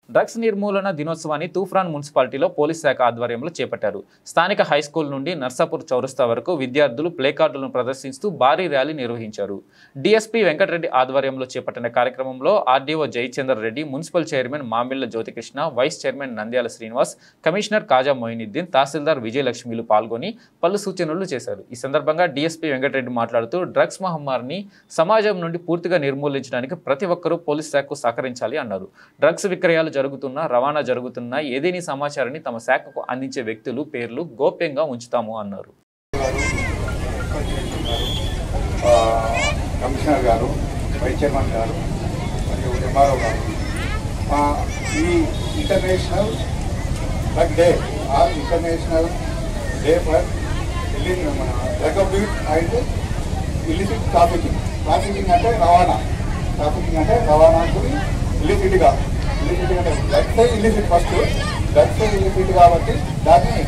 Drugs నిర్మూలన దినోత్సవాన్ని తూఫ్రాన్ మున్సిపాలిటీలో పోలీస్ శాఖ ఆధ్వర్యంలో చేపట్టారు. స్థానిక హైస్కూల్ నుండి నర్సాపూర్ చౌరస్తా వరకు విద్యార్థులు ప్లే కార్డులను ప్రదర్శిస్తూ భారీ ర్యాలీ నిర్వహించారు. డీఎస్పీ వెంకటరెడ్డి ఆధ్వర్యంలో చేపట్టిన కార్యక్రమంలో RDO Jayachandra Reddy, municipal chairman Mamilla Jyothikrishna, vice chairman Nandyala Srinivas, commissioner Kaja Moinuddin, tahsildar విజయలక్ష్మిలు పాల్గొని పలు సూచనలు చేశారు. ఈ సందర్భంగా డీఎస్పీ వెంకటరెడ్డి మాట్లాడుతూ డ్రగ్స్ మహమ్మారిని సమాజం నుండి పూర్తిగా నిర్మూలించడానికి ప్రతి ఒక్కరూ పోలీస్ శాఖకు సహకరించాలి అన్నారు. డ్రగ్స్ విక్రయాలు జరుగుతున్నా, రవాణా జరుగుతున్నా ఏదేని సమాచారాన్ని తమ శాఖకు అందించే వ్యక్తులు పేర్లు గోప్యంగా ఉంచుతాము అన్నారు. కమిషనర్ గారు, వైస్ చైర్మన్ గారు మరియు ఎంఆర్ఓ గారు ఈ international drug day international day for మన drug abuse and illicit trafficking అంటే రవాణాకు ఇల్లిసిట్గా అంటే drugs illicit first drugs illicit కాబట్టి దాన్ని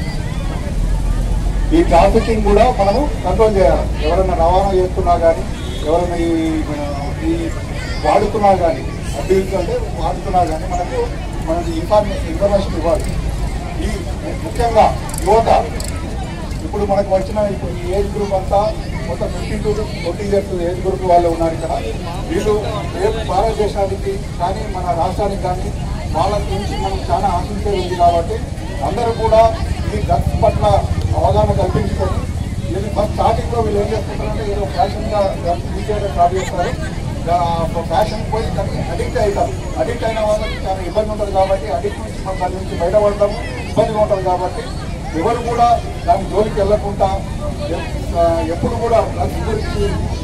ఈ ట్రాఫికింగ్ కూడా మనము కంట్రోల్ చేయాలి. ఎవరైనా రవాణా చేస్తున్నా కానీ, ఎవరైనా ఈ వాడుతున్నా కానీ, అబ్యూస్ అంటే వాడుతున్నా కానీ మనకి ఇన్ఫర్మేషన్ ఇవ్వాలి. ఈ ముఖ్యంగా యువత ఇప్పుడు మనకు వచ్చిన ఇప్పుడు ఈ ఏజ్ గ్రూప్ అంతా మొత్తం 15 to 20 years ఏజ్ గ్రూప్ వాళ్ళు ఉన్నారు ఇక్కడ. వీళ్ళు భారతదేశానికి కానీ మన రాష్ట్రానికి కానీ వాళ్ళ నుంచి మనం చాలా ఆశించేది ఉంది కాబట్టి అందరూ కూడా ఈ డ్రగ్స్ పట్ల అవగాహన కల్పించుకొని వీళ్ళు ఫస్ట్ స్టార్టింగ్లో వీళ్ళు ఏం చేస్తున్నారంటే ఏదో ఫ్యాషన్గా డ్రగ్స్ తీసేయడం స్టార్ట్ చేస్తారు. ఫ్యాషన్ పోయి దానికి అడిక్ట్ అవుతారు. అడిక్ట్ అయిన వాళ్ళకి చాలా ఇబ్బంది ఉంటుంది కాబట్టి అడిక్ట్ నుంచి మనం దాని నుంచి బయటపడతాము ఇబ్బందిగా ఉంటుంది కాబట్టి ఎవరు కూడా దాని జోలికి వెళ్ళకుండా ఎప్పుడు కూడా డ్రగ్స్ గురించి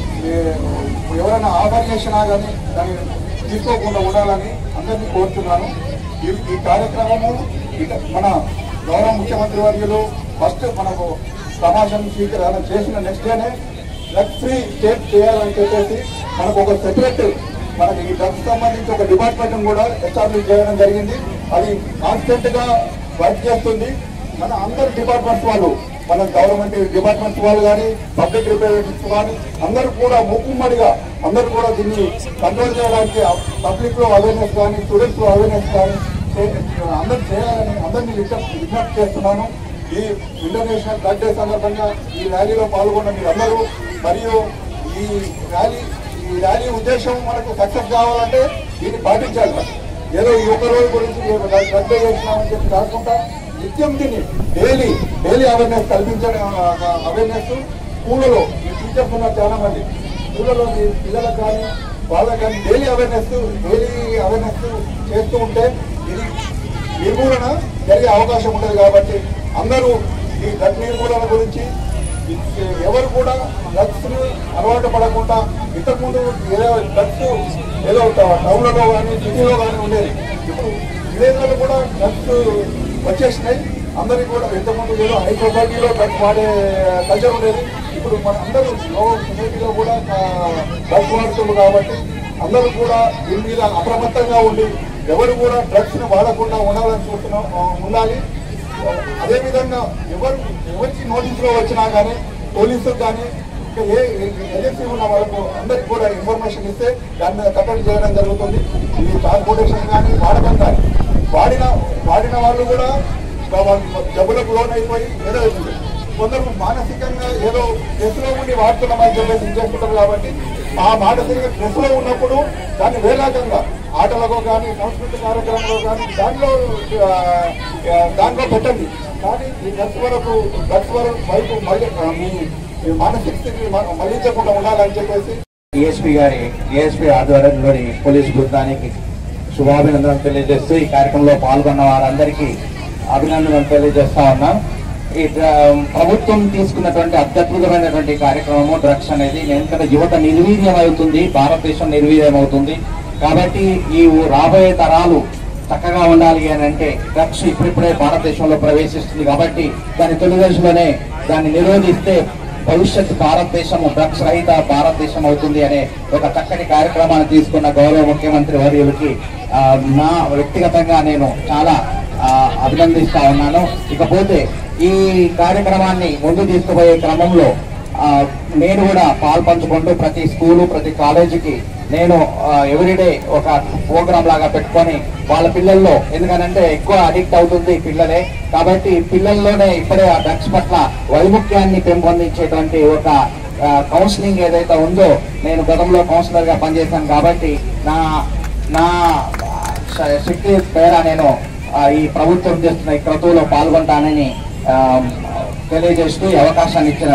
ఎవరైనా ఆఫర్ చేసినా కానీ దాన్ని తీసుకోకుండా ఉండాలని అందరినీ కోరుతున్నాను. ఈ కార్యక్రమము మన గౌరవ ముఖ్యమంత్రి వర్యులు ఫస్ట్ మనకు సమాజం స్వీకరణ చేసిన నెక్స్ట్ డేనే డ్రగ్స్ ఫ్రీ స్టేట్ చేయాలని చెప్పేసి మనకు ఒక సెపరేట్ మనకి ఈ డ్రగ్స్ సంబంధించి ఒక డిపార్ట్మెంట్ కూడా ఎస్టాబ్లిష్ చేయడం జరిగింది. అది కాన్స్టెంట్గా వర్క్ చేస్తుంది. మన అందరు డిపార్ట్మెంట్స్ వాళ్ళు, మన గవర్నమెంట్ డిపార్ట్మెంట్స్ వాళ్ళు కానీ, పబ్లిక్ రిప్రజెంటేటివ్స్ కానీ అందరూ కూడా మూకుమ్మడిగా అందరూ కూడా దీన్ని కంట్రోల్ చేయడానికి పబ్లిక్లో అవేర్నెస్ కానీ, స్టూడెంట్స్లో అవేర్నెస్ కానీ అందరూ చేయాలని అందరినీ విజ్ఞప్తి చేస్తున్నాను. ఈ ఇంటర్నేషనల్ డ్రగ్ డే సందర్భంగా ఈ ర్యాలీలో పాల్గొన్న మీరందరూ మరియు ఈ ర్యాలీ ఉద్దేశం మనకు సక్సెస్ కావాలంటే దీన్ని పాటించాలి. ఏదో ఈ ఒక్క రోజు గురించి డ్రగ్ డే చేసినామని చెప్పి కాకుండా నిత్యం దీన్ని డైలీ అవేర్నెస్ కల్పించడం. అవేర్నెస్ స్కూళ్ళలో టీచర్స్ ఉన్నారు చాలా మంది, స్కూళ్ళలో పిల్లలకు కానీ వాళ్ళకి కానీ డైలీ అవేర్నెస్ చేస్తూ ఉంటే ఇది నిర్మూలన జరిగే అవకాశం ఉంటుంది. కాబట్టి అందరూ ఈ డ్రగ్ నిర్మూలన గురించి ఎవరు కూడా డ్రగ్స్ అలవాటు పడకుండా, ఇంతకుముందు ఏదో డ్రగ్స్ ఏదో టౌన్లలో కానీ సిటీలో కానీ ఉండేది, ఇప్పుడు విలేజ్లలో కూడా డ్రగ్స్ వచ్చేసినాయి. అందరికీ కూడా ఇంతకుముందు ఏదో హై సొసైటీలో డ్రగ్స్ వాడే కల్చర్ ఉండేది, ఇప్పుడు మన అందరూ లో సొసైటీలో కూడా డ్రగ్స్ వాడుతున్నారు. కాబట్టి అందరూ కూడా దీని మీద అప్రమత్తంగా ఉండి ఎవరు కూడా డ్రగ్స్ని వాడకుండా ఉండాలి. అదేవిధంగా ఎవరికి నోటీసులో వచ్చినా కానీ పోలీసులకు కానీ ఏ ఏజెన్సీ ఉన్న వాళ్ళకు అందరికీ కూడా ఇన్ఫర్మేషన్ ఇస్తే దాని మీద కట్టడి చేయడం జరుగుతుంది. ఈ ట్రాన్స్పోర్టేషన్ కానీ వాడకం కానీ వాడిన వాళ్ళు కూడా జబ్బులకు లోన్ అయిపోయి ఏదో అవుతుంది. కొందరు మానసికంగా ఏదో స్ట్రెస్లో ఉండి వాడుతున్నామని చెప్పేసి చేసుకుంటారు. కాబట్టి ఆ మానసిక స్ట్రెస్లో ఉన్నప్పుడు దాన్ని వేలాకంగా ఆటలలో కానీ, సంస్కృతి కార్యక్రమంలో కానీ దాంట్లో పెట్టండి. కానీ ఈ డ్రగ్స్ వైపు మళ్ళీ మీ మానసిక స్థితిని మళ్లించకుండా ఉండాలని చెప్పేసి డిఎస్పీ ఆధ్వర్యంలోని పోలీసు బృందానికి శుభాభినందనలు తెలియజేస్తూ ఈ కార్యక్రమంలో పాల్గొన్న వారందరికీ అభినందనలు తెలియజేస్తా ఉన్నాం. ఈ ప్రభుత్వం తీసుకున్నటువంటి అత్యద్భుతమైనటువంటి కార్యక్రమము డ్రగ్స్ అనేది ఎందుకంటే యువత నిర్వీర్యం అవుతుంది, భారతదేశం నిర్వీర్యం అవుతుంది. కాబట్టి ఈ రాబోయే తరాలు చక్కగా ఉండాలి అని అంటే డ్రగ్స్ ఇప్పుడిప్పుడే భారతదేశంలో ప్రవేశిస్తుంది. కాబట్టి దాని తొలి దశలోనే దాన్ని నిరోధిస్తే భవిష్యత్ భారతదేశము డ్రగ్స్ రహిత భారతదేశం అవుతుంది అనే ఒక చక్కటి కార్యక్రమాన్ని తీసుకున్న గౌరవ ముఖ్యమంత్రి వర్యులకి నా వ్యక్తిగతంగా నేను చాలా అభినందిస్తా ఉన్నాను. ఇకపోతే ఈ కార్యక్రమాన్ని ముందు తీసుకుపోయే క్రమంలో నేను కూడా పాల్పంచుకుంటూ ప్రతి స్కూలు ప్రతి కాలేజీకి నేను ఎవ్రీడే ఒక ప్రోగ్రామ్ లాగా పెట్టుకొని వాళ్ళ పిల్లల్లో, ఎందుకంటే ఎక్కువ అడిక్ట్ అవుతుంది పిల్లలే కాబట్టి పిల్లల్లోనే ఇప్పుడే ఆ డ్రగ్స్ పట్ల వైముఖ్యాన్ని పెంపొందించేటువంటి ఒక కౌన్సిలింగ్ ఏదైతే ఉందో, నేను గతంలో కౌన్సిలర్ గా పనిచేశాను కాబట్టి నా శక్తి పేర నేను ఈ ప్రభుత్వం చేస్తున్న ఈ క్రతువులో పాల్గొంటానని తెలియజేస్తూ ఈ అవకాశాన్ని ఇచ్చిన